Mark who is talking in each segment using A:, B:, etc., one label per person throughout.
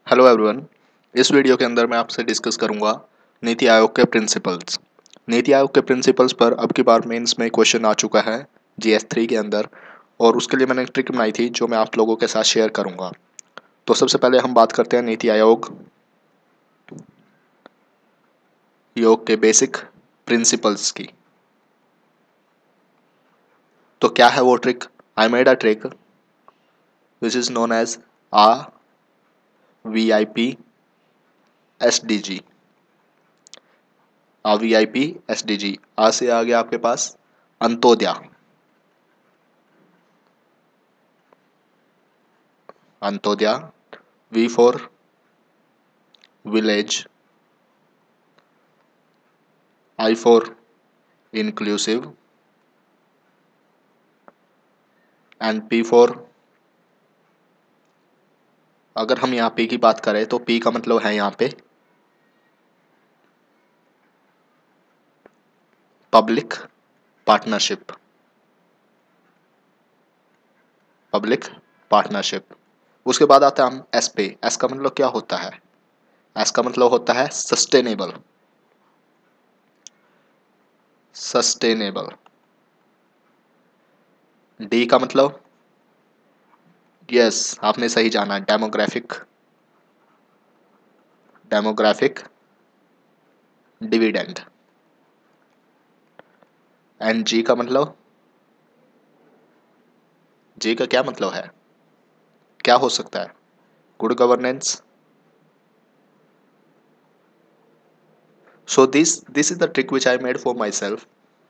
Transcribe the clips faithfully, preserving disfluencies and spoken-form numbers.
A: Hello everyone. इस video के अंदर मैं आपसे डिस्कस करूंगा नीति आयोग के प्रिंसिपल्स। नीति आयोग के प्रिंसिपल्स पर अब की बार मेंस में क्वेश्चन आ चुका है जी एस थ्री के अंदर, और उसके लिए मैंने एक ट्रिक बनाई थी जो मैं आप लोगों के साथ शेयर करूंगा। तो सबसे पहले हम बात करते हैं नीति आयोग योग के बेसिक प्रिंसिपल्स की। तो क्या है वो trick? I made a trick which is known as A V I P S D G. A V I P S D G. आ से आ गया आपके पास Antyodaya. Antyodaya. V for village. I for inclusive. And P for, अगर हम यहाँ P की बात करें तो पी का मतलब है यहाँ पे पब्लिक पार्टनरशिप। Public partnership. उसके बाद आता है हम एस पे। एस का मतलब क्या होता है? एस का मतलब होता है सस्टेनेबल। सस्टेनेबल। डी का मतलब, यस आपने सही जाना, demographic. Demographic dividend. And G का मतलब, जी का क्या मतलब है? क्या हो सकता है? Good governance. So this this is the trick which I made for myself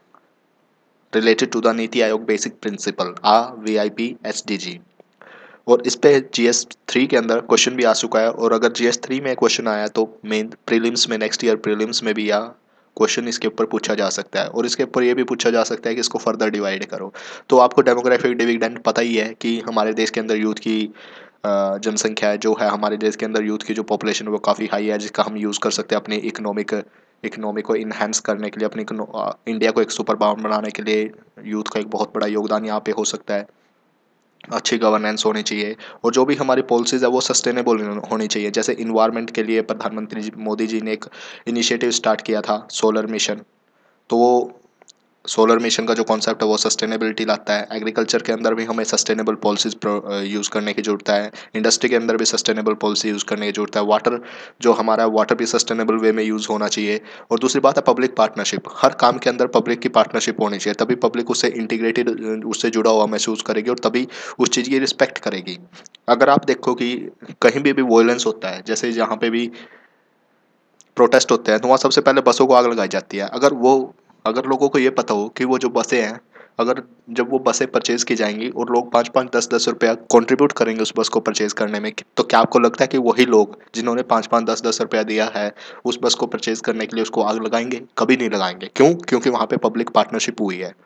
A: related to the NITI Aayog basic principle A V I P S D G. और इस पे जी एस थ्री के अंदर क्वेश्चन भी आ चुका है, और अगर जी एस थ्री में क्वेश्चन आया तो मेन प्रीलिम्स में, नेक्स्ट ईयर प्रीलिम्स में भी या क्वेश्चन इसके ऊपर पूछा जा सकता है। और इसके ऊपर ये भी पूछा जा सकता है कि इसको फर्दर डिवाइड करो। तो आपको डेमोग्राफिक डिविडेंड पता ही है कि हमारे देश के अंदर यूथ की अ, जनसंख्या है जो है, हमारे देश के अंदर यूथ की जो पॉपुलेशन है वो काफ़ी हाई है, जिसका हम यूज़ कर सकते हैं अपने इकोनॉमिक इकोनॉमी को इन्हेंस करने के लिए, अपनी इंडिया को एक सुपर पावर बनाने के लिए यूथ का एक बहुत बड़ा योगदान यहाँ पे हो सकता है। अच्छी गवर्नेंस होनी चाहिए, और जो भी हमारी पॉलिसीज़ है वो सस्टेनेबल होनी चाहिए। जैसे इन्वायरमेंट के लिए प्रधानमंत्री जी मोदी जी ने एक इनिशिएटिव स्टार्ट किया था, सोलर मिशन। तो वो सोलर मिशन का जो कॉन्सेप्ट है वो सस्टेनेबिलिटी लाता है। एग्रीकल्चर के अंदर भी हमें सस्टेनेबल पॉलिसीज यूज़ करने की ज़रूरत है। इंडस्ट्री के अंदर भी सस्टेनेबल पॉलिसी यूज़ करने की ज़रूरत है। वाटर जो हमारा वाटर भी सस्टेनेबल वे में यूज़ होना चाहिए। और दूसरी बात है पब्लिक पार्टनरशिप। हर काम के अंदर पब्लिक की पार्टनरशिप होनी चाहिए, तभी पब्लिक उससे इंटीग्रेटेड, उससे जुड़ा हुआ महसूस करेगी, और तभी उस चीज़ की रिस्पेक्ट करेगी। अगर आप देखो कि कहीं भी भी वॉयलेंस होता है, जैसे जहाँ पे भी प्रोटेस्ट होते हैं, तो वहाँ सबसे पहले बसों को आग लगाई जाती है। अगर वो अगर लोगों को ये पता हो कि वो जो बसें हैं, अगर जब वो बसें परचेज़ की जाएंगी और लोग पाँच पाँच दस दस रुपया कंट्रीब्यूट करेंगे उस बस को परचेज़ करने में, तो क्या आपको लगता है कि वही लोग जिन्होंने पाँच पाँच दस दस रुपया दिया है उस बस को परचेज़ करने के लिए उसको आग लगाएंगे? कभी नहीं लगाएंगे। क्यों? क्योंकि वहाँ पे पब्लिक पार्टनरशिप हुई है।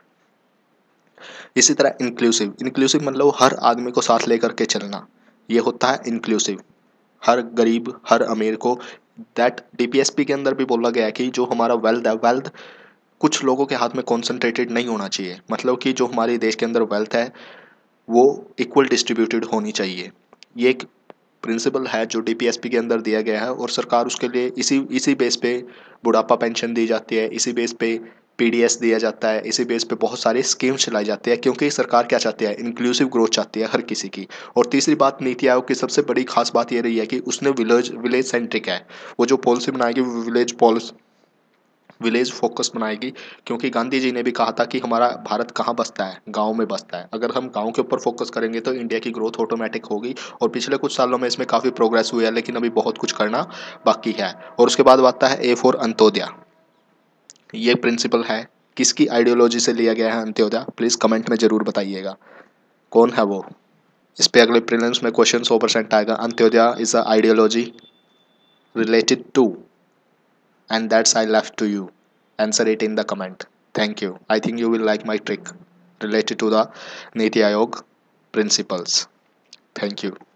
A: इसी तरह इंक्लूसिव। इंक्लूसिव मतलब हर आदमी को साथ लेकर के चलना, ये होता है इंक्लूसिव। हर गरीब, हर अमीर को, that D P S P के अंदर भी बोला गया है कि जो हमारा वेल्थ है, वेल्थ कुछ लोगों के हाथ में कॉन्सेंट्रेटेड नहीं होना चाहिए। मतलब कि जो हमारे देश के अंदर वेल्थ है वो इक्वल डिस्ट्रीब्यूटेड होनी चाहिए। ये एक प्रिंसिपल है जो डी पी एस पी के अंदर दिया गया है, और सरकार उसके लिए इसी इसी बेस पे बुढ़ापा पेंशन दी जाती है, इसी बेस पे पी डी एस दिया जाता है, इसी बेस पे बहुत सारी स्कीम्स चलाई जाती है, क्योंकि सरकार क्या चाहती है? इंक्लूसिव ग्रोथ चाहती है हर किसी की। और तीसरी बात, नीति आयोग की सबसे बड़ी खास बात ये रही है कि उसने विलेज विलेज सेंट्रिक है। वो जो पॉलिसी बनाएगी वो विलेज पॉलिसी विलेज फोकस बनाएगी, क्योंकि गांधी जी ने भी कहा था कि हमारा भारत कहाँ बसता है? गांव में बसता है। अगर हम गांव के ऊपर फोकस करेंगे तो इंडिया की ग्रोथ ऑटोमेटिक होगी। और पिछले कुछ सालों में इसमें काफ़ी प्रोग्रेस हुई है, लेकिन अभी बहुत कुछ करना बाकी है। और उसके बाद आता है ए फॉर अंत्योदया। ये प्रिंसिपल है, किसकी आइडियोलॉजी से लिया गया है अंत्योदया? प्लीज़ कमेंट में ज़रूर बताइएगा कौन है वो। इस पे अगले प्रीलिम्स में क्वेश्चन सौ परसेंट आएगा। Antyodaya is a ideology related to, and that's I left to you. Answer it in the comment. Thank you. I think you will like my trick related to the Niti Aayog principles. Thank you.